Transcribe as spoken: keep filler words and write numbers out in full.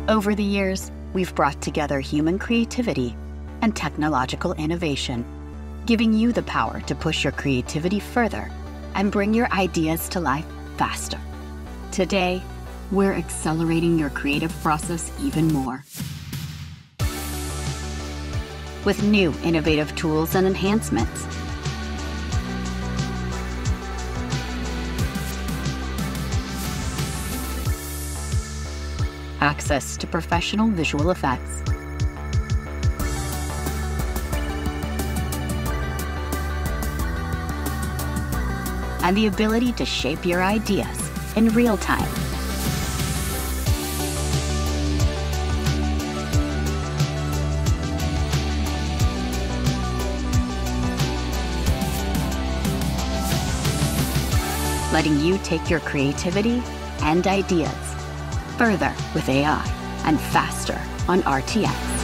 Over the years, we've brought together human creativity and technological innovation, giving you the power to push your creativity further and bring your ideas to life faster. Today, we're accelerating your creative process even more. With new innovative tools and enhancements. Access to professional visual effects. And the ability to shape your ideas in real time. Letting you take your creativity and ideas further with A I and faster on R T X.